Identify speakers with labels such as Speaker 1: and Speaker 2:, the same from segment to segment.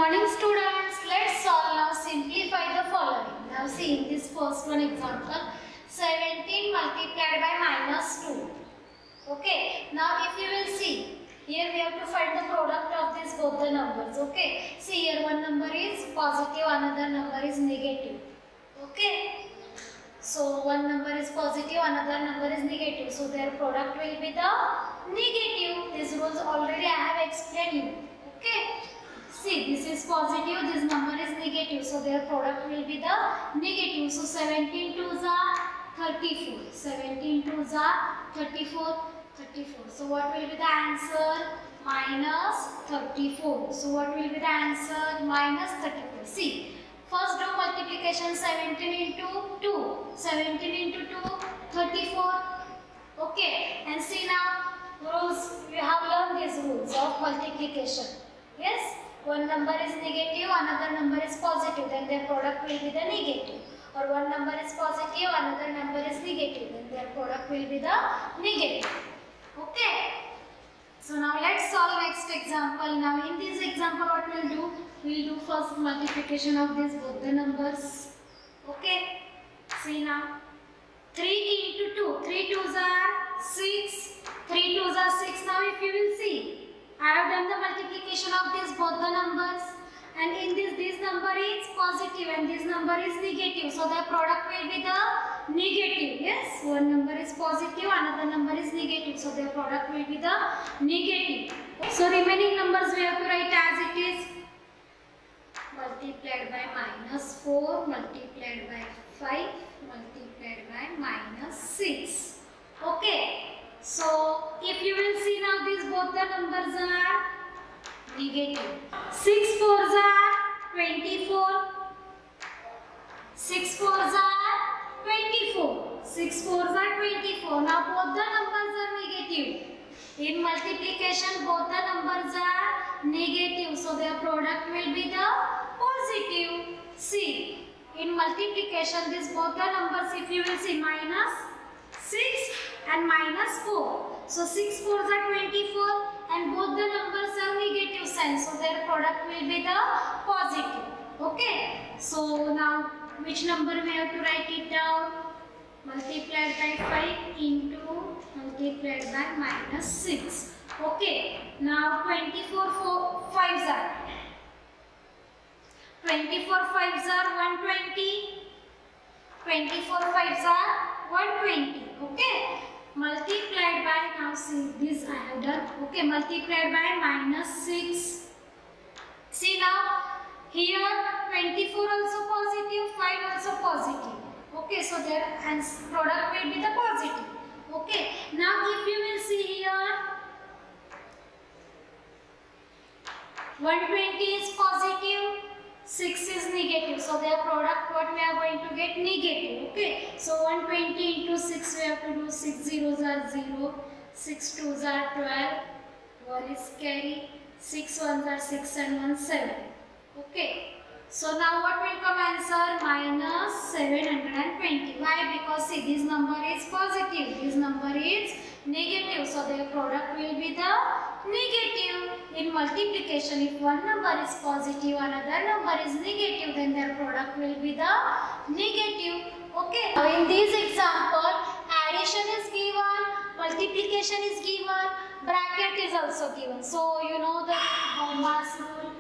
Speaker 1: morning students. Let's solve now. Simplify the following. Now see in this first one example, 17 multiplied by -2. Okay. Now if you will see, here we have to find the product of these both the numbers. Okay. See here one number is positive, another number is negative. Okay. So one number is positive, another number is negative. So their product will be the negative. These rules already I have explained you. Okay. See, this is positive, this number is negative. So their product will be the negative. So 17 twos are 34. 17 twos are 34. 34. So what will be the answer? Minus 34. So what will be the answer? Minus 34. See. First do multiplication 17 into 2. 17 into 2, 34. Okay. And see now, rules, we have learned these rules of multiplication. Yes. One number is negative, another number is positive. Then their product will be the negative. Or one number is positive, another number is negative. Then their product will be the negative. Okay. So now let's solve next example. Now in this example what we'll do? We'll do first multiplication of these both the numbers. Okay. See now. 3 into 2. 3 twos are 6. 3 twos are 6. Now if you will see, I have done the multiplication of these both the numbers. And in this number is positive and this number is negative. So the product will be the negative. Yes. One number is positive, another number is negative. So the product will be the negative. So remaining numbers we have to write as it is. Multiplied by -4, multiplied by 5, multiplied by -6. Okay. So if you will see now, these both the numbers are negative. 6 fours are 24. 6 fours are 24. 6 fours are 24. Now both the numbers are negative. In multiplication, both the numbers are negative. So their product will be the positive. See, in multiplication, these both the numbers, if you will see, -6 and -4. So 6 fours are 24 and both the numbers are negative sign. So their product will be the positive. Okay. So now which number we have to write it down? Multiplied by 5 into multiplied by -6. Okay. Now 24 5s are 120. 24 5s are 120. Okay. Multiplied by, now see this I have done. Okay. Multiplied by -6. See now here 24 also positive, 5 also positive. Okay. So their product will be the positive. Okay. Now if you will see here, 120 is positive, 6 is negative. So their product, what we are going to get? Negative. Okay. So 120 into 6 we have to do. 6 zeros are 0. 6 twos are 12. 1 is carry. 6 ones are 6 and 1 7. Okay. So now what will come answer? Minus 720. Why? Because see, this number is positive, this number is negative. So their product will be the negative. In multiplication, if one number is positive, another number is negative, then their product will be the negative. Okay. Now in this example, addition is given, multiplication is given, bracket is also given. So you know the Bauman's rule,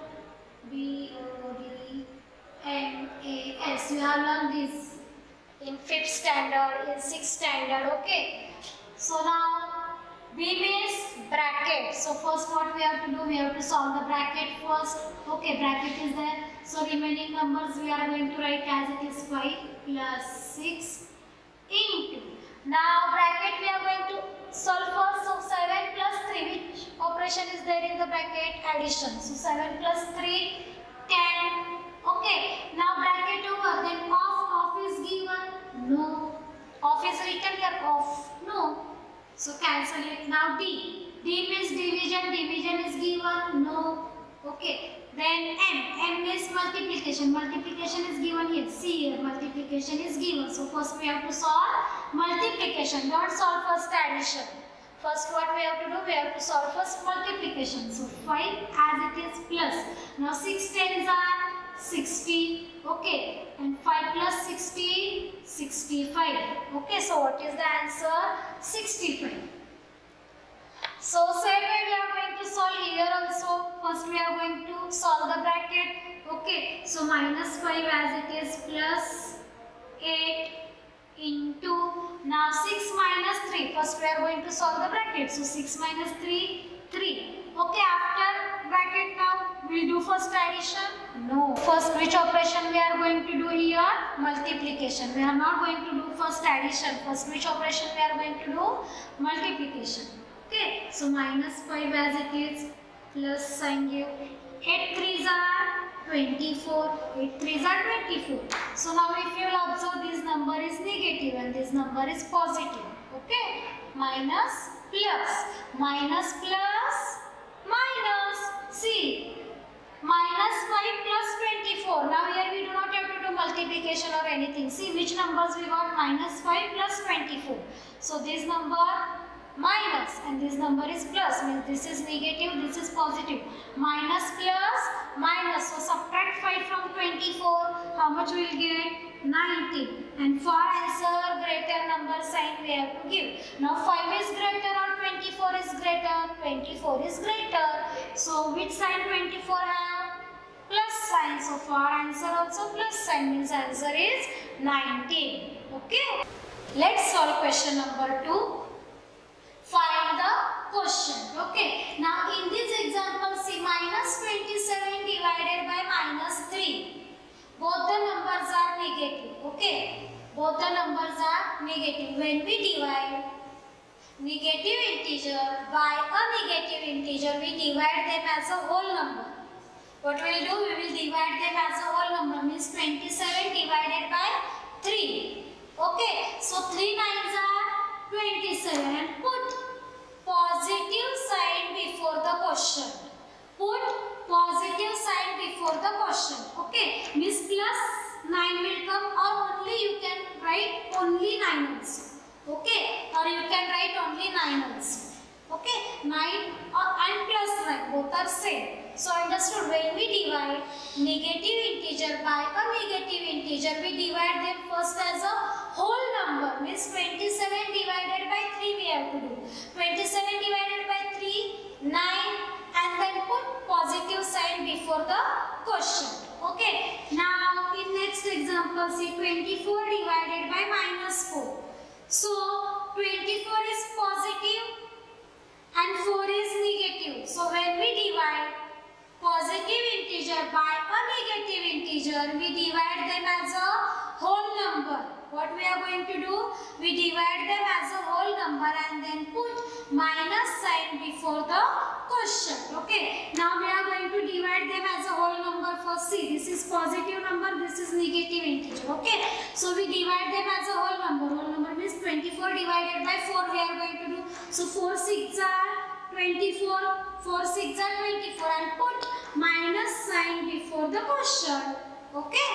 Speaker 1: BODMAS. You have learned this in 5th standard, in 6th standard. Okay. So now B means bracket. So first what we have to do, we have to solve the bracket first. Okay, bracket is there. So remaining numbers we are going to write as it is 5 plus 6 into. Now bracket we are going to solve first. So 7 plus 3, which operation is there in the bracket? Addition. So 7 plus 3, 10. Okay. Now bracket over. Then off is given. No. Off is written here. Off. No. So cancel it. Now D. D means division. Division is given. No. Okay. Then M. M means multiplication. Multiplication is given here. See here. Multiplication is given. So first we have to solve multiplication. Don't solve first addition. First what we have to do, we have to solve first multiplication. So 5 as it is plus. Now 6 tens are 60. Okay, and 5 plus 60, 65. Okay, so what is the answer? 65. So same way we are going to solve here also. First we are going to solve the bracket. Okay, so minus 5 as it is plus 8 into, now 6 minus 3. First we are going to solve the bracket. So 6 minus 3, 3. Okay, after bracket now we will do first addition. No. First which operation we are going to do here? Multiplication. We are not going to do first addition. First which operation we are going to do? Multiplication. Okay, so minus 5 as it is, plus sign give. 8 3s are 24. 8 3s are 24. So now if you will observe, this number is negative and this number is positive. Okay, minus plus. Minus plus minus. See, minus 5 plus 24. Now here we do not have to do multiplication or anything. See which numbers we got? Minus 5 plus 24. So this number minus and this number is plus, means this is negative, this is positive. Minus plus minus. So subtract 5 from 24. How much we will get? 19. And for answer, greater number sign we have to give. Now 5 is greater or 24 is greater? 24 is greater. So which sign 24 have? Plus sign. So for answer also plus sign, means answer is 19. Okay. Let's solve question number 2. Find the quotient. Okay. Now in this example, see minus 27 divided by minus 3. Both the numbers are negative. Okay. Both the numbers are negative. When we divide negative integer by a negative integer, we divide them as a whole number. What we will do? We will divide them as a whole number. Means 27 divided by 3. Okay. So 3 9s are 27 and put positive sign before the quotient. Put positive sign before the quotient. Okay, means plus 9 will come, or only you can write only 9 also. Okay, or you can write only 9 also. Okay, 9 and plus 9 both are same. So understood, when we divide negative integer by a negative integer, we divide them first as a whole number. Means 27 divided by 3 we have to do. 27 divided by 3, 9, and then put positive sign before the quotient. Okay. Now in next example, see 24 divided by minus 4. So 24 is positive and 4 is negative. So when we divide positive integer by a negative integer, we divide them as a whole number. What we are going to do? We divide them as a whole number and then put minus sign before the quotient. Okay. Now we are going to divide them as a whole number. First, see, this is positive number, this is negative integer. Okay. So we divide them as a whole number. Whole number means 24 divided by 4 we are going to do. So 4 6 are 24. 4 6 are 24 and put minus sign before the quotient. Okay.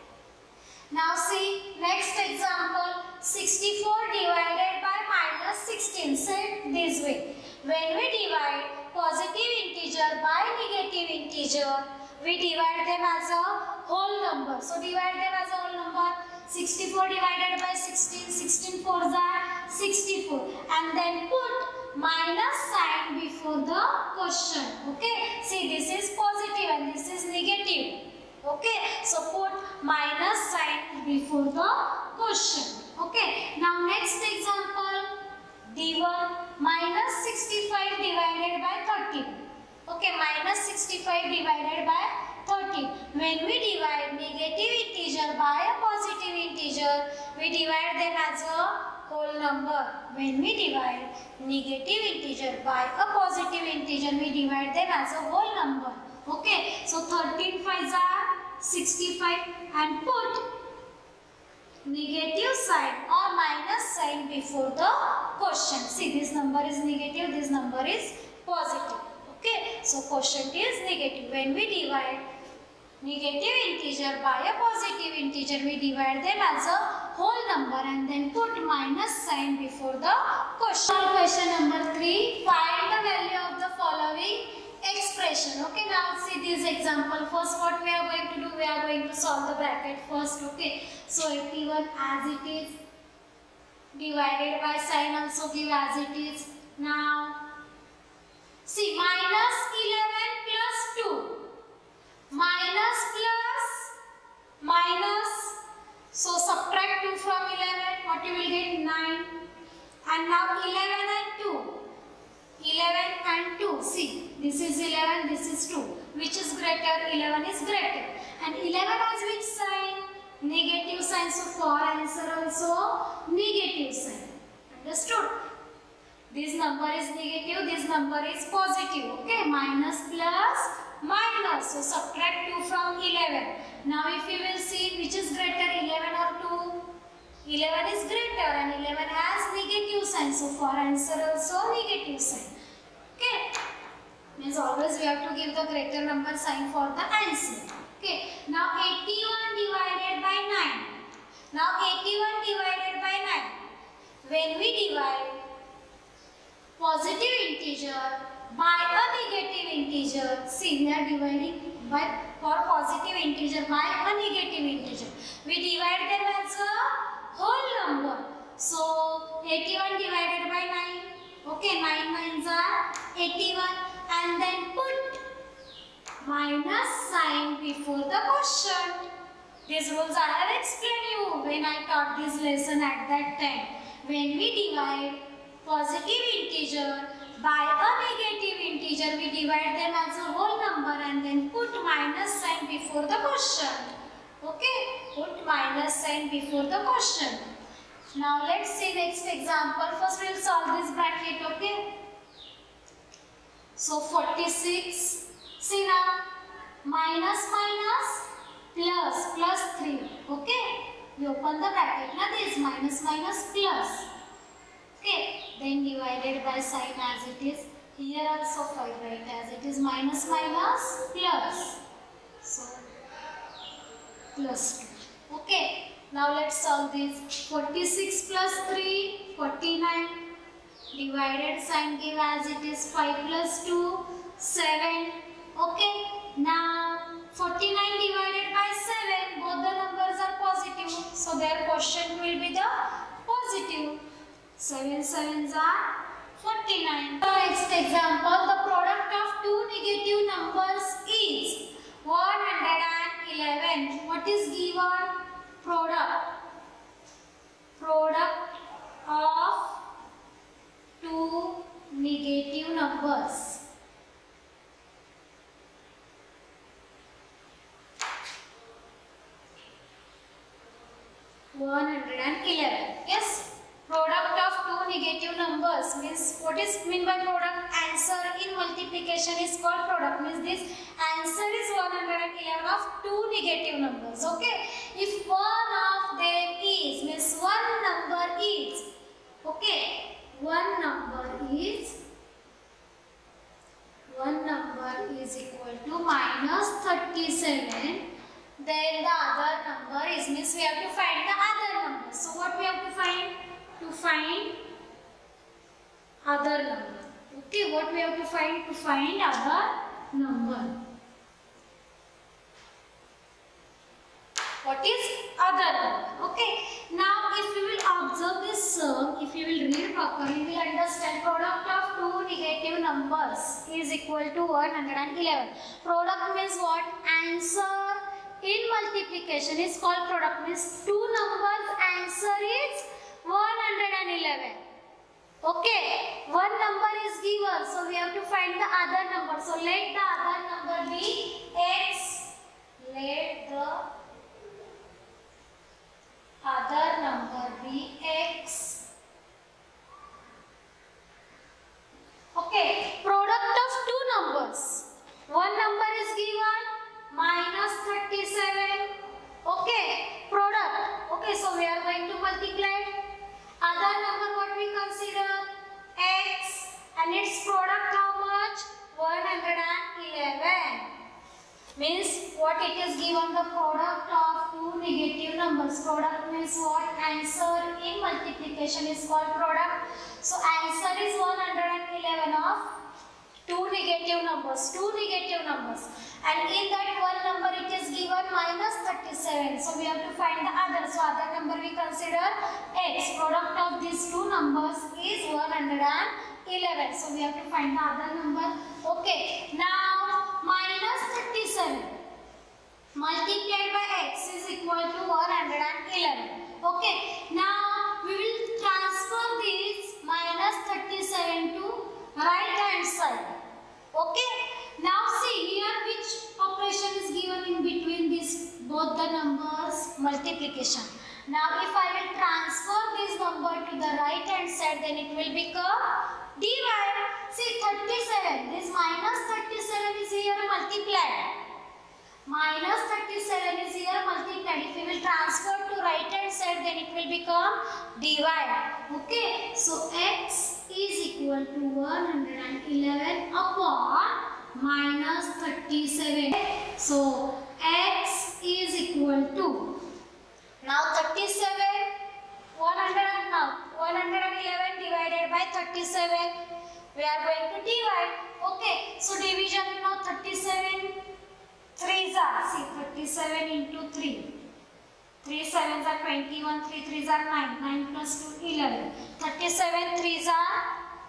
Speaker 1: Now see next example, 64 divided by minus 16. Say this way. When we divide positive integer by negative integer, we divide them as a whole number. So divide them as a whole number. 64 divided by 16. 16 4s are 64. And then put minus sign before the quotient. Okay. See, this is positive and this is negative. Okay, so put minus sign before the quotient. Okay, now next example, D1 minus 65 divided by 13. Okay, minus 65 divided by 13. When we divide negative integer by a positive integer, we divide them as a whole number. When we divide negative integer by a positive integer, we divide them as a whole number. Okay, so 13 5s are 65 and put negative sign or minus sign before the quotient. See, this number is negative, this number is positive. Okay, so quotient is negative. When we divide negative integer by a positive integer, we divide them as a whole number and then put minus sign before the question. Question number 3. Find the value of the following expression. Okay, now see this example. First, what we are going to do? We are going to solve the bracket first. Okay, so 81 as it is, divided by sign also give as it is. Now see, minus 11 plus 2, minus plus minus, so subtract 2 from 11, what you will get? 9. And now 11 and 2, 11 and 2, see, this is 11, this is 2, which is greater? 11 is greater. And 11 has which sign? Negative sign, so for answer also negative sign. Understood? This number is negative, this number is positive. Okay, minus plus minus, so subtract 2 from 11. Now if you will see which is greater, 11 or 2? 11 is greater and 11 has negative sign, so for answer also negative sign. Okay, means always we have to give the greater number sign for the answer. Okay, now 81 divided by 9. Now 81 divided by 9. When we divide positive integer by a negative integer, see, we are dividing by for positive integer by a negative integer. We divide them as a whole number. So 81 divided by 9. Okay, 9 nines are 81, and then put minus sign before the question. These rules I have explained you when I taught this lesson at that time. When we divide positive integer by a negative integer, we divide them as a whole number and then put minus sign before the question. Okay, put minus sign before the question. Now let's see next example. First we will solve this bracket. Okay, so 46. See now, minus minus plus, plus 3. Okay, we open the bracket. Now this minus minus plus. Okay, then divided by sign as it is. Here also 5 write as it is, minus minus plus. So plus 2. Okay, now let's solve this. 46 plus 3, 49. Divided sign give as it is, 5 plus 2, 7. Okay, now 49 divided by 7, both the numbers are positive, so their quotient will be the positive. 7 sevens are 49. Next example, the product of two negative numbers is 111. What is given? Product of two negative numbers. Yes, product of two negative numbers means, what is mean by product? Answer in multiplication is called product, means this answer is 111 of two negative numbers. Okay, if one of them is, means one number is, okay, one number is equal to minus 37. Then the other number is, means we have to find the other number. So what we have to find? To find other number. Okay, what we have to find? To find other number. What is other number? Okay, now if you will observe this sum, if you will read properly, you will understand product of two negative numbers is equal to 111. Product means what? Answer in multiplication is called product, means two numbers answer is 111. Okay, one number is given, so we have to find the other number. So let the other number be x. Let the other number be x. Okay, product of two numbers. One number is given, minus 37. Okay, product. Okay, so we are going to multiply. Other number what we consider? X. And its product how much? 111. Means what it is given, the product of two negative numbers. Product means what? Answer in multiplication is called product. So answer is 111 of two negative numbers. And in that one number it is given minus 37. So we have to find the other. So other number we consider x. Product of these two numbers is 111. So we have to find the other number. Okay. Now minus 37 multiplied by x is equal to 111. Okay. Now we will transfer this minus 37 to right hand side. Okay. Now see here which operation is given in between these both the numbers, multiplication. Now if I will transfer this number to the right hand side, then it will become divide. See 37, this minus 37 is here multiplied. Minus 37 is here multiplied. If we will transfer to right hand side, then it will become divide. Okay. So x is equal to 111 upon minus 37. So x is equal to, now 37, 111 divided by 37. We are going to divide. Okay. So division, you know, 37 3s are, see 37 into 3. 3 7s are 21, 3 3s are 9, 9 plus 2 11. 37 3s are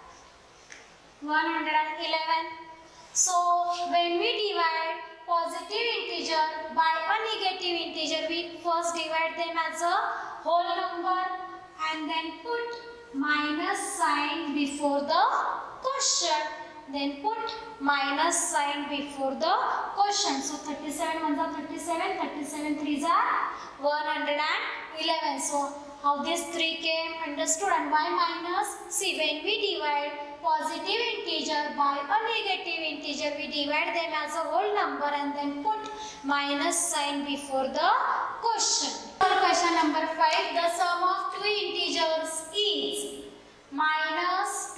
Speaker 1: 111. So when we divide positive integer by a negative integer, we first divide them as a whole number and then put minus sign before the question. Then put minus sign before the question. So 37 ones are 37, 37 3s are 111. So how this 3 came, understood, and why minus? See, when we divide positive integer by a negative integer, we divide them as a whole number and then put minus sign before the question. For question number 5, the sum of two integers is minus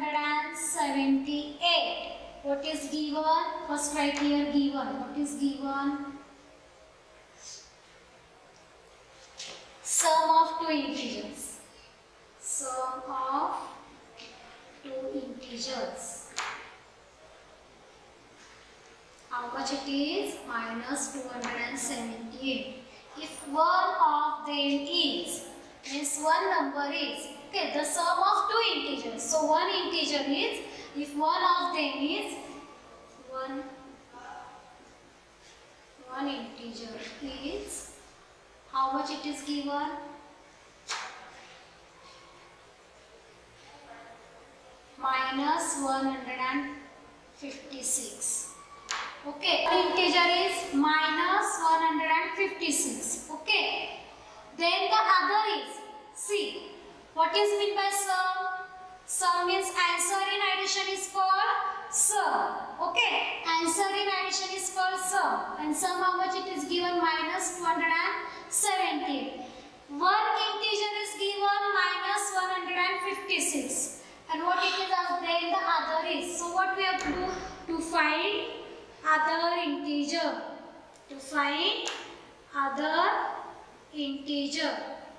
Speaker 1: 278. What is given? First write here given. What is given? Sum of two integers. Sum of two integers. How much it is? Minus 278. If one of them is, means one number is, okay, the sum of two integers. So one integer is, if one of them is, one integer is, how much it is given? Minus 156. Okay, one integer is minus 156. Okay. Then the other is, see, what is meant by sum? Sum means answer in addition is called sum. Okay, answer in addition is called sum. And sum, how much it is given? Minus 270. One integer is given minus 156. And what it is, then the other is. So what we have to do? To find other integer. To find other integer.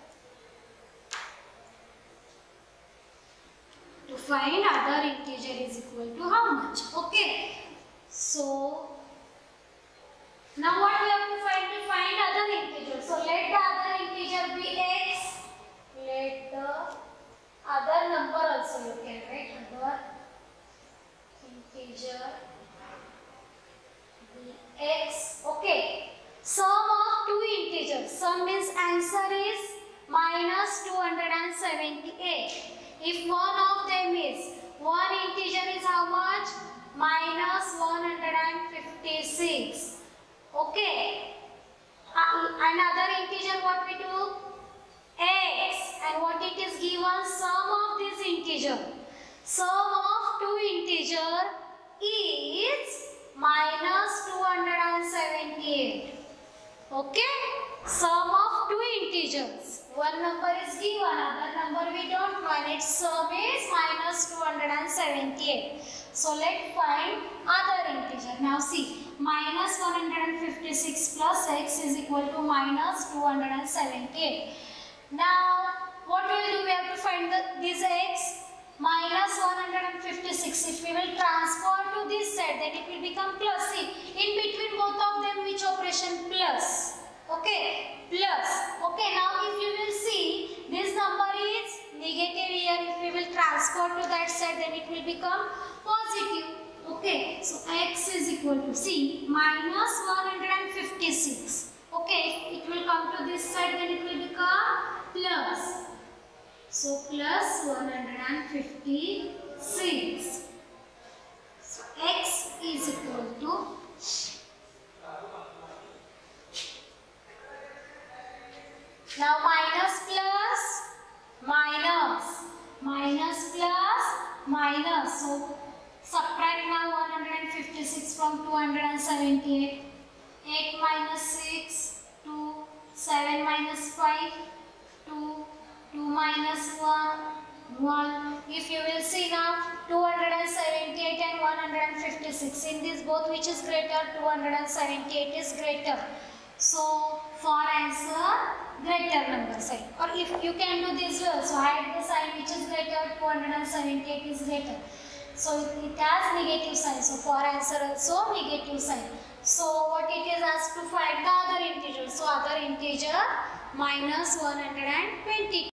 Speaker 1: To find other integer is equal to how much? Okay. So now what we have to find? To find other integer. So let the other integer be x. Let the other number also you can write. Other integer be x. Okay. Sum of two integers. Sum means answer is minus 278. If one of them is, one integer is how much? Minus 156. Okay. Another integer, what we do? X. And what it is given? Sum of this integer. Sum of two integer is minus 278. Okay. Sum of two integers. one number is given, other number we don't know, and its sum is minus 278. So let's find other integer. Now see, minus 156 plus x is equal to minus 278. Now what we will do? We have to find this x. Minus 156. If we will transfer to this side, then it will become plus. See, in between both of them, which operation? Plus. Okay, plus. Okay, now if you will see, this number is negative here. If we will transfer to that side, then it will become positive. Okay, so x is equal to, see, minus 156. Okay, it will come to this side, then it will become plus. So plus 156. So x is equal to now minus plus minus minus plus minus. So subtract now 156 from 278. 8 minus 6, 2, 7 minus 5, 2. 2 minus 1, 1. If you will see now, 278 and 156. In this both, which is greater? 278 is greater. So, for answer, greater number sign. Or if you can do this well, so hide the sign which is greater, 278 is greater. So, it has negative sign. So, for answer also, negative sign. So, what it is asked to find the other integer. So, other integer minus 120.